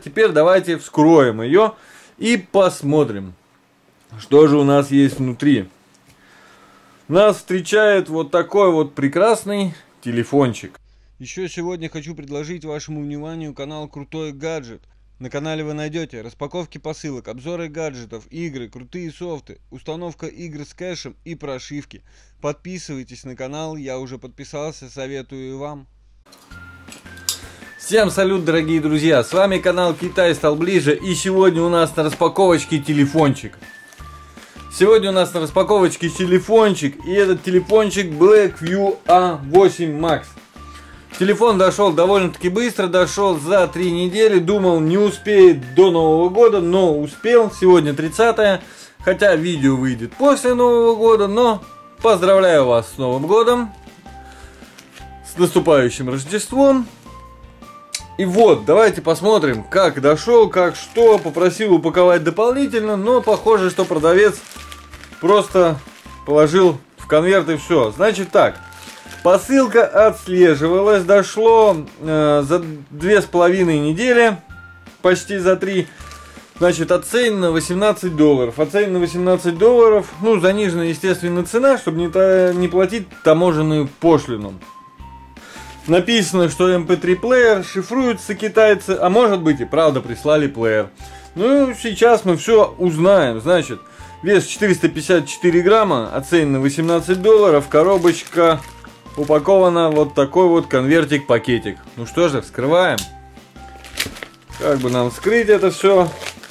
Теперь давайте вскроем ее и посмотрим, что же у нас есть внутри. Нас встречает вот такой вот прекрасный телефончик. Еще сегодня хочу предложить вашему вниманию канал Крутой Гаджет. На канале вы найдете распаковки посылок, обзоры гаджетов, игры, крутые софты, установка игр с кэшем и прошивки. Подписывайтесь на канал, я уже подписался, советую и вам. Всем салют, дорогие друзья, с вами канал Китай стал ближе, и сегодня у нас на распаковочке телефончик. Сегодня у нас на распаковочке телефончик, и этот телефончик Blackview A8 Max. Телефон дошел довольно-таки быстро, дошел за 3 недели, думал не успеет до Нового года, но успел, сегодня 30-е, хотя видео выйдет после Нового года, но поздравляю вас с Новым годом, с наступающим Рождеством. И вот, давайте посмотрим, как дошел, как что, попросил упаковать дополнительно, но похоже, что продавец просто положил в конверт и все. Значит так. Посылка отслеживалась, дошло за 2,5 недели, почти за 3. Значит, оценено $18. Оценено $18, ну, занижена, естественно, цена, чтобы не платить таможенную пошлину. Написано, что MP3 плеер, шифруются китайцы, а может быть и правда прислали плеер. Ну, сейчас мы все узнаем. Значит, вес 454 грамма, оценено $18, коробочка... Упаковано вот такой вот конвертик-пакетик. Ну что же, вскрываем. Как бы нам вскрыть это все?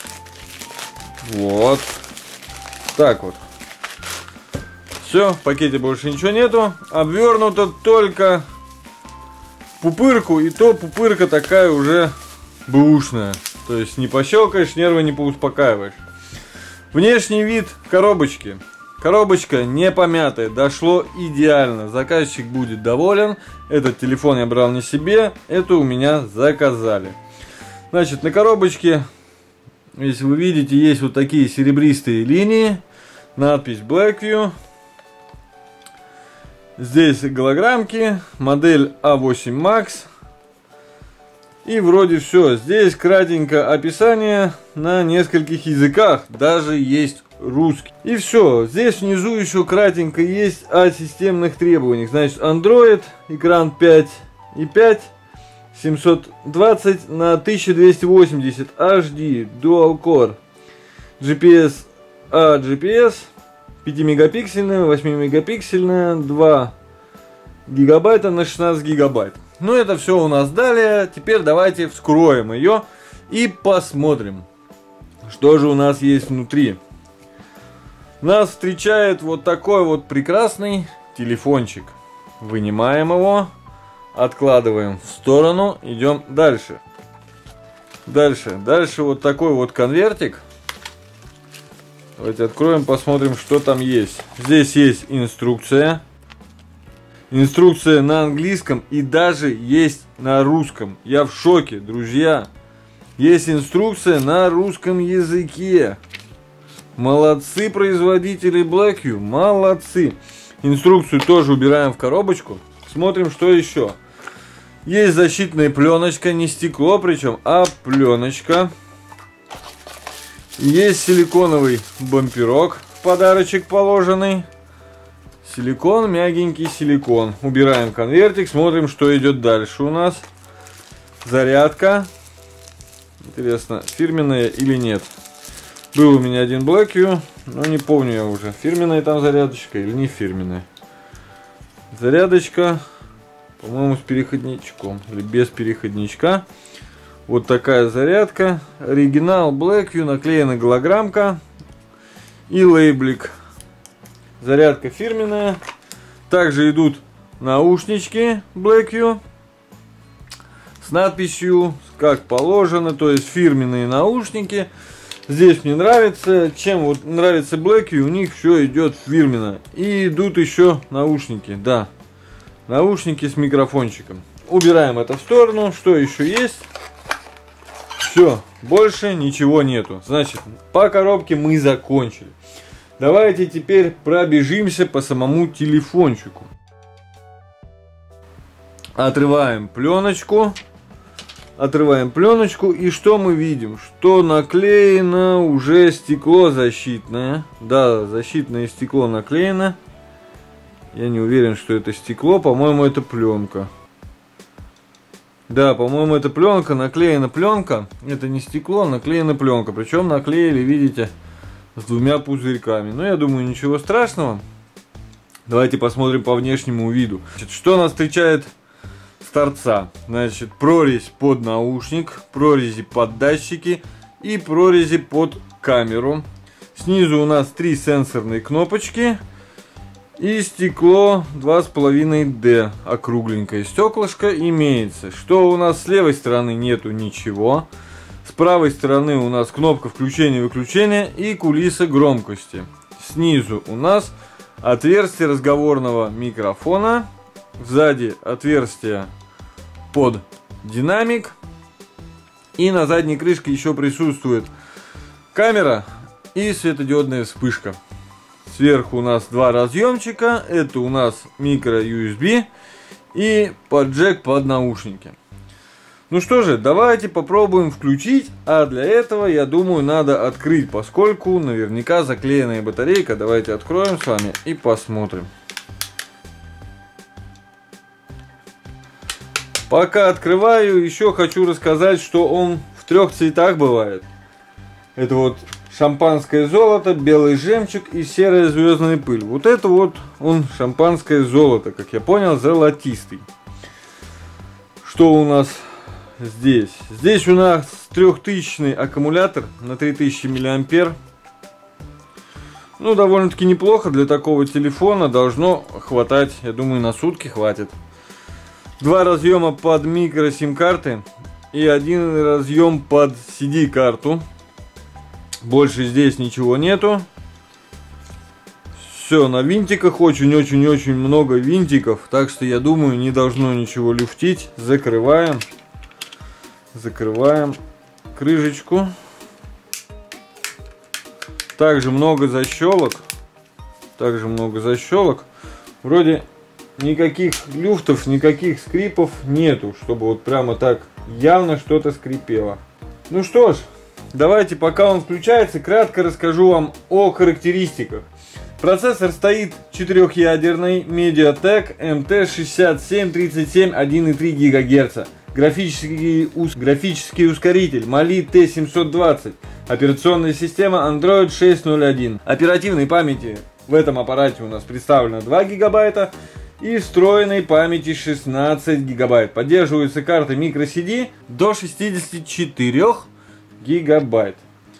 Вот. Так вот. Все, в пакете больше ничего нету. Обвернуто только пупырку. И то пупырка такая уже бэушная. То есть не пощелкаешь, нервы не поуспокаиваешь. Внешний вид коробочки. Коробочка не помятая, дошло идеально. Заказчик будет доволен. Этот телефон я брал не себе, это у меня заказали. Значит, на коробочке, если вы видите, есть вот такие серебристые линии. Надпись Blackview. Здесь голограммки. Модель A8 Max. И вроде все. Здесь кратенько описание на нескольких языках. Даже есть русский. И все. Здесь внизу еще кратенько есть о системных требованиях. Значит, Android, экран 5,5, 720 на 1280 HD, Dual Core, GPS, GPS, 5-мегапиксельная, 8-мегапиксельная, 2 гигабайта на 16 гигабайт. Ну, это все у нас далее. Теперь давайте вскроем ее и посмотрим, что же у нас есть внутри. Нас встречает вот такой вот прекрасный телефончик. Вынимаем его, откладываем в сторону, идем дальше. Дальше вот такой вот конвертик. Давайте откроем, посмотрим, что там есть. Здесь есть инструкция. Инструкция на английском и даже есть на русском. Я в шоке, друзья. Есть инструкция на русском языке. Молодцы производители Blackview, молодцы. Инструкцию тоже убираем в коробочку. Смотрим, что еще. Есть защитная пленочка, не стекло причем, а пленочка. Есть силиконовый бамперок, подарочек положенный. Силикон, мягенький силикон. Убираем конвертик, смотрим, что идет дальше у нас. Зарядка. Интересно, фирменная или нет. Был у меня один Blackview, но не помню я уже, фирменная там зарядочка или не фирменная. Зарядочка, по-моему, с переходничком или без переходничка. Вот такая зарядка. Оригинал Blackview, наклеена голограммка и лейблик. Зарядка фирменная. Также идут наушнички Blackview с надписью, как положено, то есть фирменные наушники. Здесь мне нравится, чем вот нравится Blackview, у них все идет фирменно. И идут еще наушники, да, наушники с микрофончиком. Убираем это в сторону. Что еще есть? Все, больше ничего нету. Значит, по коробке мы закончили. Давайте теперь пробежимся по самому телефончику. Отрываем пленочку. Отрываем пленочку, и что мы видим? Что наклеено уже стекло защитное. Да, защитное стекло наклеено. Я не уверен, что это стекло, по-моему, это пленка. Да, по-моему, это пленка, наклеена пленка. Это не стекло, наклеена пленка. Причем наклеили, видите, с двумя пузырьками. Но я думаю, ничего страшного. Давайте посмотрим по внешнему виду. Значит, что нас встречает с торца? Значит, прорезь под наушник, прорези под датчики и прорези под камеру. Снизу у нас 3 сенсорные кнопочки. И стекло 2,5D, округленькое стеклышко имеется. Что у нас с левой стороны? Нету ничего. С правой стороны у нас кнопка включения-выключения и кулиса громкости. Снизу у нас отверстие разговорного микрофона. Сзади отверстие под динамик. И на задней крышке еще присутствует камера и светодиодная вспышка. Сверху у нас 2 разъемчика. Это у нас микро USB и джек под наушники. Ну что же, давайте попробуем включить. А для этого, я думаю, надо открыть, поскольку наверняка заклеенная батарейка. Давайте откроем с вами и посмотрим. Пока открываю, еще хочу рассказать, что он в 3 цветах бывает. Это вот шампанское золото, белый жемчуг и серая звездная пыль. Вот это вот он шампанское золото, как я понял, золотистый. Что у нас здесь? Здесь у нас 3000 аккумулятор на 3000 мА. Ну, довольно-таки неплохо для такого телефона. Должно хватать, я думаю, на сутки хватит. 2 разъема под микро сим-карты и 1 разъем под CD-карту. Больше здесь ничего нету. Все на винтиках, очень-очень-очень много винтиков. Так что я думаю, не должно ничего люфтить. Закрываем. Закрываем крышечку. Также много защелок. Вроде никаких люфтов, никаких скрипов нету, чтобы вот прямо так явно что-то скрипело. Ну что ж. Давайте, пока он включается, кратко расскажу вам о характеристиках. Процессор стоит 4-ядерный Mediatek MT6737 1,3 ГГц. Графический ускоритель Mali T720. Операционная система Android 6.0.1. Оперативной памяти в этом аппарате у нас представлено 2 ГБ и встроенной памяти 16 ГБ. Поддерживаются карты microSD до 64 гигабайт.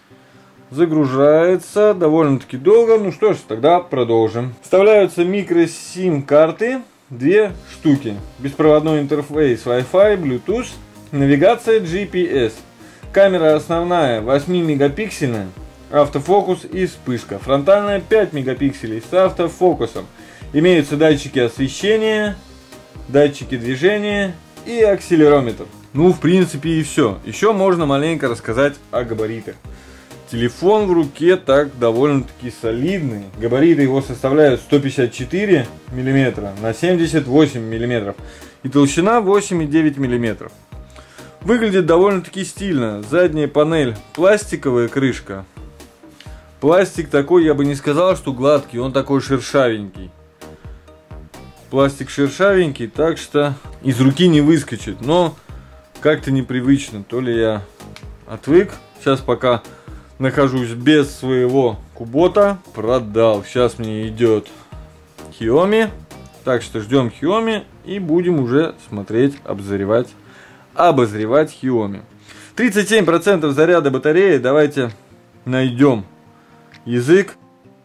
Загружается довольно-таки долго. Ну что ж, тогда продолжим. Вставляются микро-сим карты 2 штуки. Беспроводной интерфейс Wi-Fi, Bluetooth, навигация GPS. Камера основная 8-мегапиксельная, автофокус и вспышка. Фронтальная 5 мегапикселей с автофокусом. Имеются датчики освещения, датчики движения и акселерометр. Ну, в принципе, и все. Еще можно маленько рассказать о габаритах. Телефон в руке так довольно-таки солидный. Габариты его составляют 154 мм на 78 мм. И толщина 8,9 мм. Выглядит довольно-таки стильно. Задняя панель пластиковая крышка. Пластик такой, я бы не сказал, что гладкий. Он такой шершавенький. Пластик шершавенький, так что из руки не выскочит. Но как-то непривычно, то ли я отвык. Сейчас пока нахожусь без своего кубота. Продал. Сейчас мне идет Xiaomi. Так что ждем Xiaomi и будем уже смотреть, обозревать Xiaomi. 37% заряда батареи. Давайте найдем язык.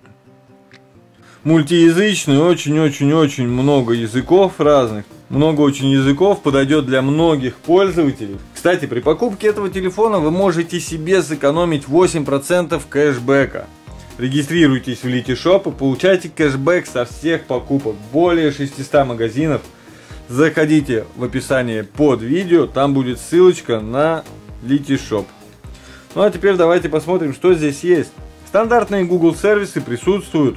Мультиязычный, очень-очень-очень много языков разных. Много очень языков, подойдет для многих пользователей. Кстати, при покупке этого телефона вы можете себе сэкономить 8% кэшбэка. Регистрируйтесь в Litishop и получайте кэшбэк со всех покупок. Более 600 магазинов. Заходите в описание под видео, там будет ссылочка на Litishop. Ну а теперь давайте посмотрим, что здесь есть. Стандартные Google сервисы присутствуют.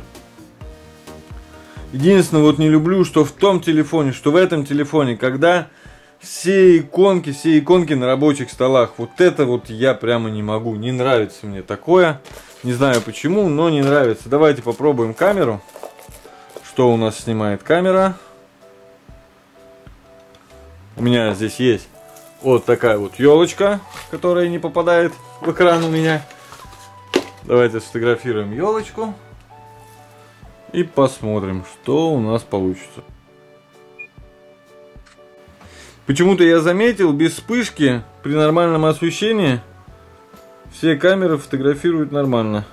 Единственное, вот не люблю, что в том телефоне, что в этом телефоне, когда все иконки на рабочих столах. Вот это вот я прямо не могу. Не нравится мне такое. Не знаю почему, но не нравится. Давайте попробуем камеру. Что у нас снимает камера? У меня здесь есть вот такая вот елочка, которая не попадает в экран у меня. Давайте сфотографируем елочку и посмотрим, что у нас получится. Почему-то я заметил, без вспышки при нормальном освещении все камеры фотографируют нормально.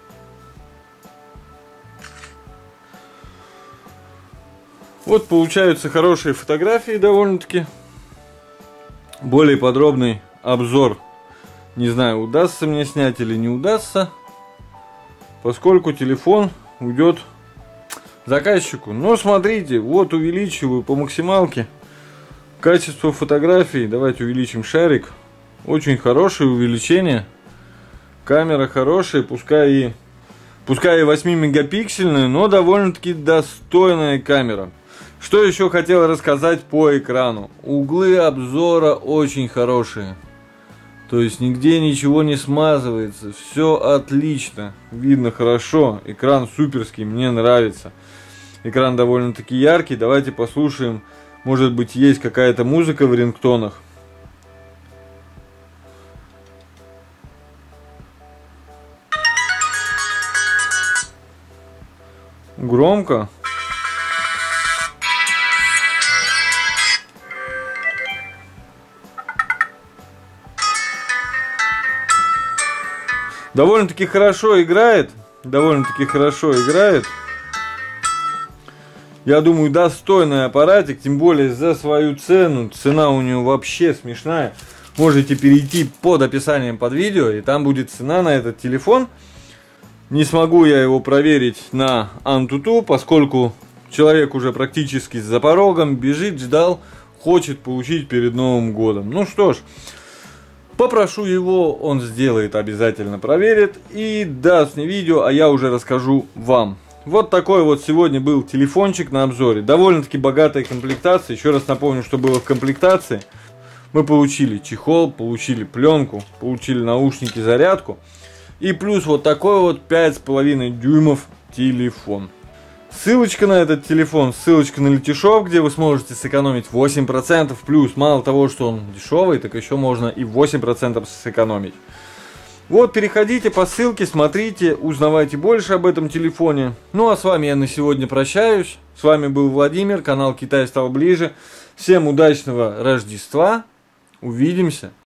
Вот получаются хорошие фотографии довольно-таки. Более подробный обзор, не знаю, удастся мне снять или не удастся, поскольку телефон уйдет заказчику. Но смотрите, вот увеличиваю по максималке качество фотографий. Давайте увеличим шарик. Очень хорошее увеличение. Камера хорошая, пускай и 8-мегапиксельная, но довольно-таки достойная камера. Что еще хотел рассказать по экрану? Углы обзора очень хорошие. То есть нигде ничего не смазывается. Все отлично. Видно хорошо. Экран суперский, мне нравится. Экран довольно-таки яркий. Давайте послушаем. Может быть, есть какая-то музыка в рингтонах. Громко. Довольно-таки хорошо играет. Я думаю, достойный аппаратик, тем более за свою цену. Цена у него вообще смешная. Можете перейти под описанием под видео, и там будет цена на этот телефон. Не смогу я его проверить на Antutu, поскольку человек уже практически за порогом, бежит, ждал, хочет получить перед Новым годом. Ну что ж. Попрошу его, он сделает, обязательно проверит и даст мне видео, а я уже расскажу вам. Вот такой вот сегодня был телефончик на обзоре. Довольно-таки богатая комплектация. Еще раз напомню, что было в комплектации. Мы получили чехол, получили пленку, получили наушники, зарядку. И плюс вот такой вот 5,5 дюймов телефон. Ссылочка на этот телефон, ссылочка на Летишоп, где вы сможете сэкономить 8%. Плюс, мало того, что он дешевый, так еще можно и 8% сэкономить. Вот, переходите по ссылке, смотрите, узнавайте больше об этом телефоне. Ну, а с вами я на сегодня прощаюсь. С вами был Владимир, канал Китай стал ближе. Всем удачного Рождества. Увидимся.